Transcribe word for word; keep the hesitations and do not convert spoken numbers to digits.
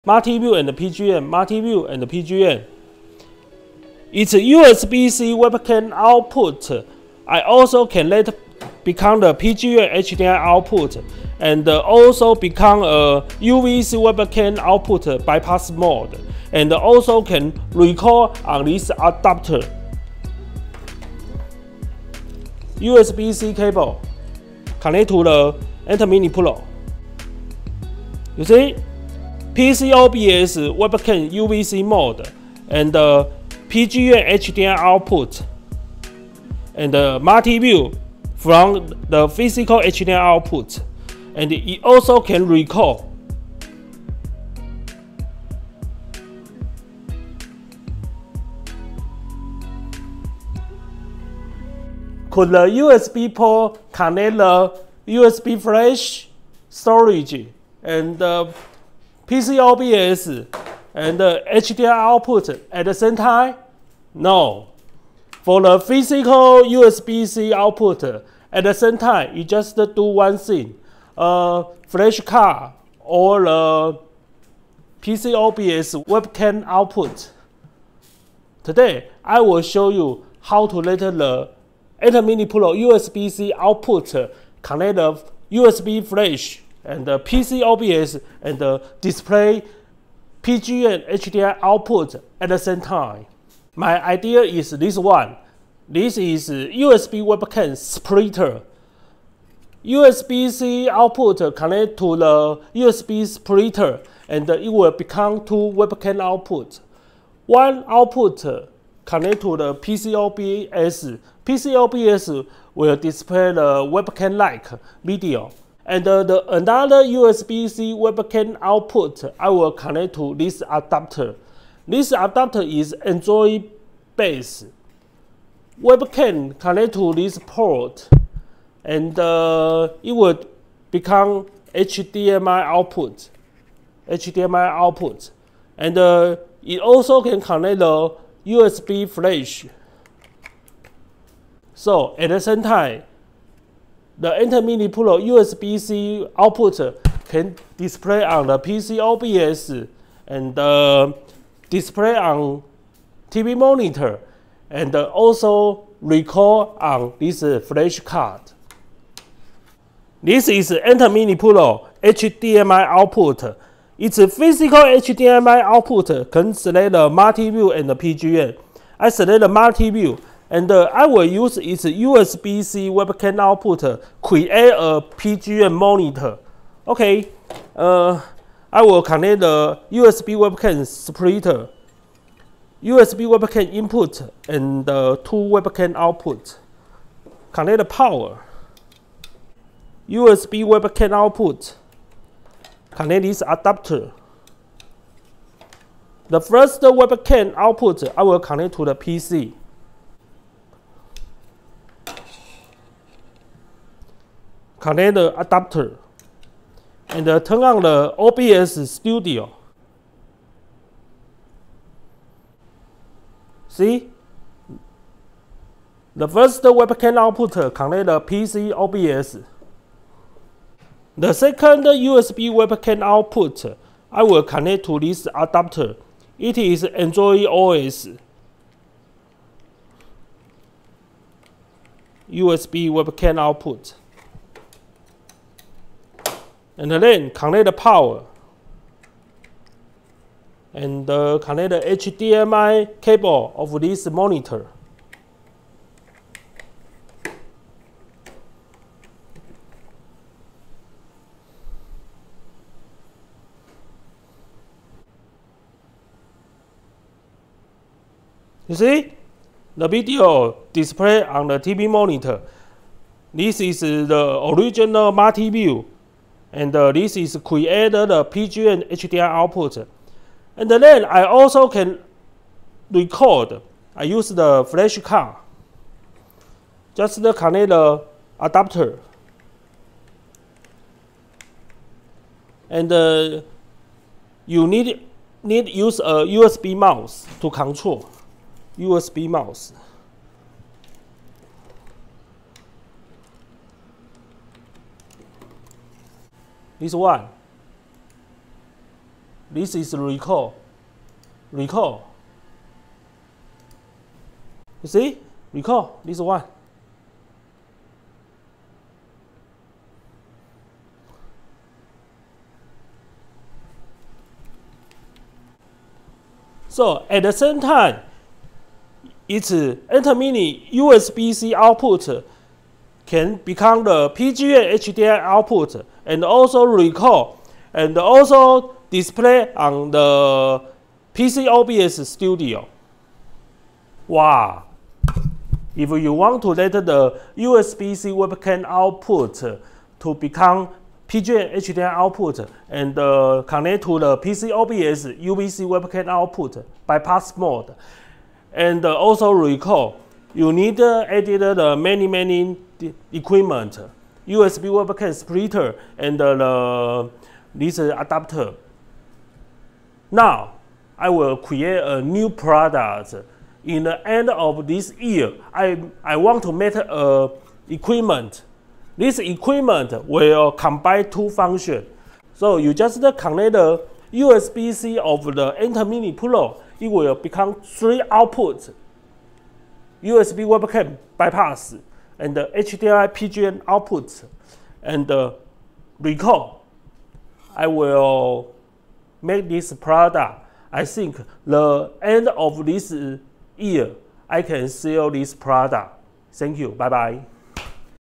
Multi-view and P G M, multi-view and P G M. It's a U S B C webcam output. I also can let become the P G M H D M I output and also become a U V C webcam output bypass mode, and also can record on this adapter. U S B C cable connect to the Enter Mini Pro. You see? P C O B S webcam U V C mode and uh, P G M H D M I output and uh, multi-view from the physical H D M I output, and it also can record. Could the U S B port connect the U S B flash storage and uh, P C O B S and the H D M I output at the same time? No. For the physical U S B C output at the same time, you just do one thing: uh, flash card or the P C O B S webcam output. Today, I will show you how to let the Enter Mini Pro U S B C output connect the U S B flash and the P C O B S and the display P G M H D M I output at the same time. My idea is this one. This is U S B webcam splitter. U S B C output connect to the U S B splitter, and it will become two webcam output. One output connect to the P C O B S. P C O B S will display the webcam-like video. And uh, the another U S B C webcam output, I will connect to this adapter. This adapter is Android based. Webcam connect to this port, and uh, it will become H D M I output. H D M I output, and uh, it also can connect the U S B flash. So at the same time, the Enter Mini Pro U S B C output can display on the P C O B S and uh, display on T V monitor, and uh, also record on this uh, flash card. This is Enter Mini Pro H D M I output. It's a physical H D M I output can select the multi-view and the P G M. I select the multi-view, and uh, I will use its U S B C webcam output create a P G M monitor. Okay, uh, I will connect the U S B webcam splitter, U S B webcam input, and uh, two webcam output. Connect the power. U S B webcam output. Connect this adapter. The first webcam output I will connect to the P C. Connect the adapter and uh, turn on the O B S Studio. See? The first webcam output connect the P C O B S. The second U S B webcam output I will connect to this adapter. It is Android O S. U S B webcam output. And then connect the power. And uh, connect the H D M I cable of this monitor. You see, the video display on the T V monitor. This is the original multi-view, and uh, this is created the P G M H D M I output. And then I also can record. I use the flash card. Just connect the adapter. And uh, you need need use a U S B mouse to control. U S B mouse. This one. This is recall. Recall. You see? Recall. This one. So at the same time, its intermediate U S B C output can become the P G A H D M I output, and also recall, and also display on the P C O B S Studio. Wow! If you want to let the U S B C webcam output to become P G A H D M I output and uh, connect to the P C O B S U V C webcam output bypass mode, and uh, also recall, you need uh, edit the many many equipment, U S B webcam splitter, and uh, the this adapter. Now I will create a new product. In the end of this year, I I want to make a equipment. This equipment will combine two functions. So you just connect the U S B C of the Enter Mini Pro. It will become three outputs: U S B webcam bypass, and the H D M I P G A output, and the recall. I will make this product. I think the end of this year, I can sell this product. Thank you. Bye bye.